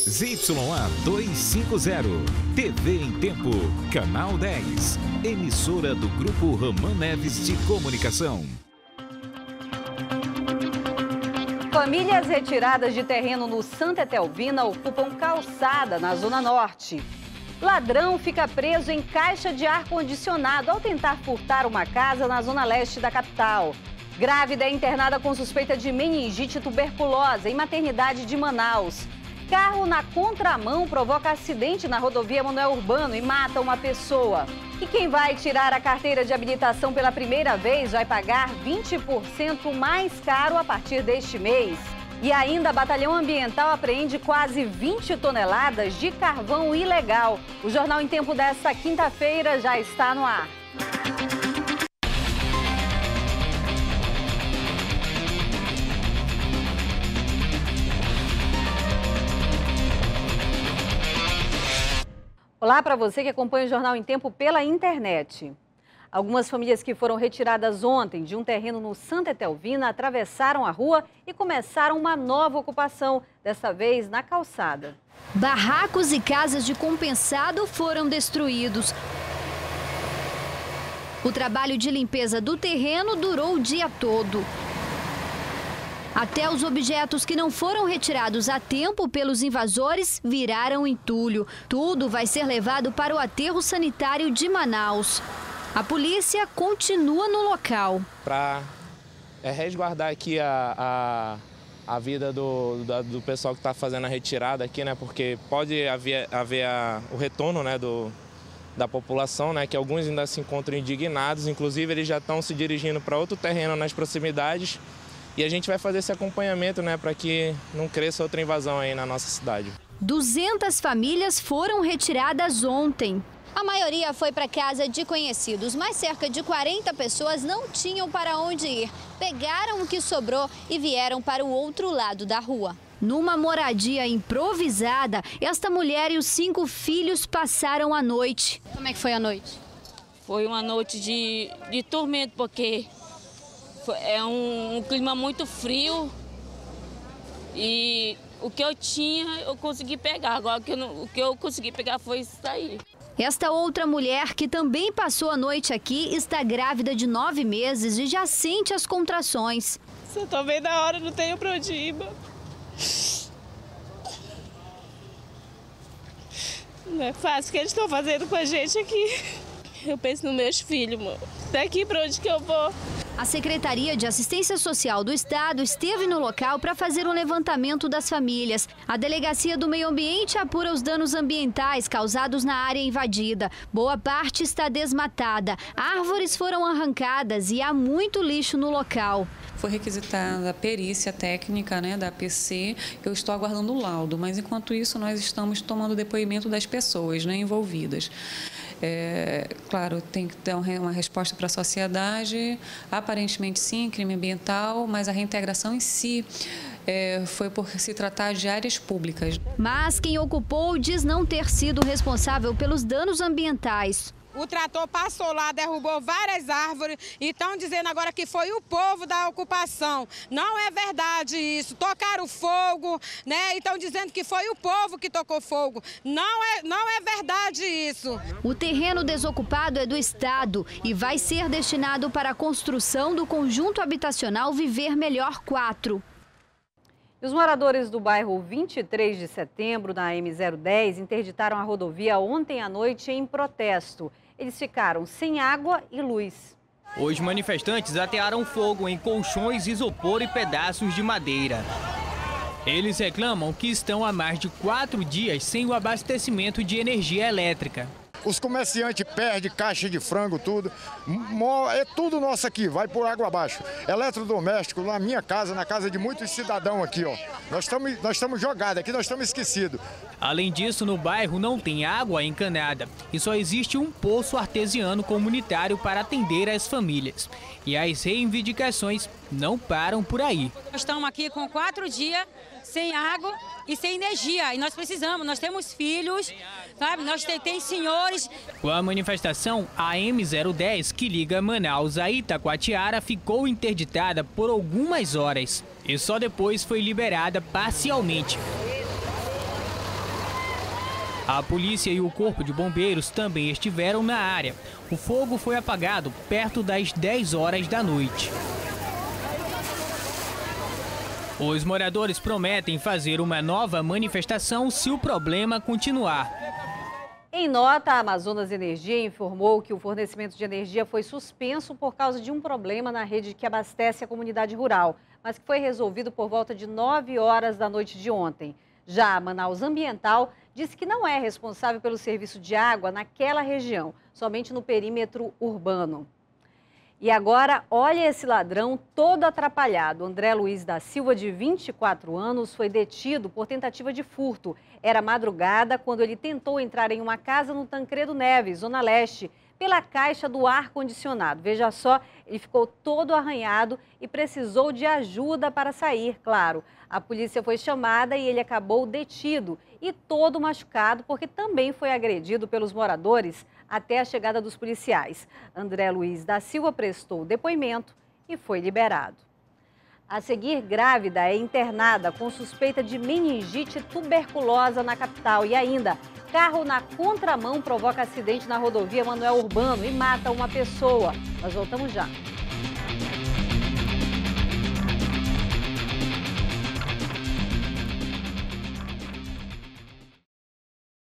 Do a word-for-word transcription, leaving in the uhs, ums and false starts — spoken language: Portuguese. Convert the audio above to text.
Z Y A duzentos e cinquenta, T V em Tempo, Canal dez, emissora do Grupo Roman Neves de Comunicação. Famílias retiradas de terreno no Santa Etelvina ocupam calçada na Zona Norte. Ladrão fica preso em caixa de ar-condicionado ao tentar furtar uma casa na Zona Leste da capital. Grávida é internada com suspeita de meningite tuberculosa em maternidade de Manaus. Carro na contramão provoca acidente na rodovia Manuel Urbano e mata uma pessoa. E quem vai tirar a carteira de habilitação pela primeira vez vai pagar vinte por cento mais caro a partir deste mês. E ainda, Batalhão Ambiental apreende quase vinte toneladas de carvão ilegal. O Jornal em Tempo desta quinta-feira já está no ar. Olá para você que acompanha o Jornal em Tempo pela internet. Algumas famílias que foram retiradas ontem de um terreno no Santa Etelvina atravessaram a rua e começaram uma nova ocupação, dessa vez na calçada. Barracos e casas de compensado foram destruídos. O trabalho de limpeza do terreno durou o dia todo. Até os objetos que não foram retirados a tempo pelos invasores viraram entulho. Tudo vai ser levado para o aterro sanitário de Manaus. A polícia continua no local. Para é, resguardar aqui a, a, a vida do, do, do pessoal que está fazendo a retirada aqui, né? Porque pode haver, haver a, o retorno, né, do, da população, né? Que alguns ainda se encontram indignados, inclusive eles já estão se dirigindo para outro terreno nas proximidades. E a gente vai fazer esse acompanhamento, né, para que não cresça outra invasão aí na nossa cidade. duzentas famílias foram retiradas ontem. A maioria foi para casa de conhecidos, mas cerca de quarenta pessoas não tinham para onde ir. Pegaram o que sobrou e vieram para o outro lado da rua. Numa moradia improvisada, esta mulher e os cinco filhos passaram a noite. Como é que foi a noite? Foi uma noite de, de tormento, porque é um, um clima muito frio e o que eu tinha eu consegui pegar. Agora o que eu, não, o que eu consegui pegar foi isso aí. Esta outra mulher, que também passou a noite aqui, está grávida de nove meses e já sente as contrações. Se eu tô bem na hora, não tenho pra onde ir, mano. Não é fácil o que eles estão fazendo com a gente aqui. Eu penso nos meus filhos, mano. Daqui pra onde que eu vou? A Secretaria de Assistência Social do Estado esteve no local para fazer um levantamento das famílias. A Delegacia do Meio Ambiente apura os danos ambientais causados na área invadida. Boa parte está desmatada. Árvores foram arrancadas e há muito lixo no local. Foi requisitada a perícia técnica, né, da A P C. Eu estou aguardando o laudo, mas enquanto isso nós estamos tomando depoimento das pessoas, né, envolvidas. É, claro, tem que ter uma resposta para a sociedade. Aparentemente sim, crime ambiental, mas a reintegração em si é, foi por se tratar de áreas públicas. Mas quem ocupou diz não ter sido responsável pelos danos ambientais. O trator passou lá, derrubou várias árvores e estão dizendo agora que foi o povo da ocupação. Não é verdade isso. Tocaram fogo, né? E estão dizendo que foi o povo que tocou fogo. Não é, não é verdade isso. O terreno desocupado é do Estado e vai ser destinado para a construção do conjunto habitacional Viver Melhor quatro. Os moradores do bairro vinte e três de setembro, na M zero dez, interditaram a rodovia ontem à noite em protesto. Eles ficaram sem água e luz. Os manifestantes atearam fogo em colchões, isopor e pedaços de madeira. Eles reclamam que estão há mais de quatro dias sem o abastecimento de energia elétrica. Os comerciantes perdem caixa de frango, tudo. É tudo nosso aqui, vai por água abaixo. Eletrodoméstico, na minha casa, na casa de muitos cidadãos aqui, ó. Nós estamos nós estamos jogados aqui, nós estamos esquecidos. Além disso, no bairro não tem água encanada e só existe um poço artesiano comunitário para atender as famílias. E as reivindicações não param por aí. Nós estamos aqui com quatro dias sem água e sem energia. E nós precisamos, nós temos filhos, sabe? Nós tem, tem senhores. Com a manifestação, a M zero dez, que liga Manaus a Itacoatiara, ficou interditada por algumas horas e só depois foi liberada parcialmente. A polícia e o corpo de bombeiros também estiveram na área. O fogo foi apagado perto das dez horas da noite. Os moradores prometem fazer uma nova manifestação se o problema continuar. Em nota, a Amazonas Energia informou que o fornecimento de energia foi suspenso por causa de um problema na rede que abastece a comunidade rural, mas que foi resolvido por volta de nove horas da noite de ontem. Já a Manaus Ambiental disse que não é responsável pelo serviço de água naquela região, somente no perímetro urbano. E agora, olha esse ladrão todo atrapalhado. André Luiz da Silva, de vinte e quatro anos, foi detido por tentativa de furto. Era madrugada quando ele tentou entrar em uma casa no Tancredo Neves, Zona Leste, pela caixa do ar-condicionado. Veja só, ele ficou todo arranhado e precisou de ajuda para sair, claro. A polícia foi chamada e ele acabou detido e todo machucado porque também foi agredido pelos moradores até a chegada dos policiais. André Luiz da Silva prestou depoimento e foi liberado. A seguir, grávida é internada com suspeita de meningite tuberculosa na capital. E ainda, carro na contramão provoca acidente na rodovia Manuel Urbano e mata uma pessoa. Nós voltamos já.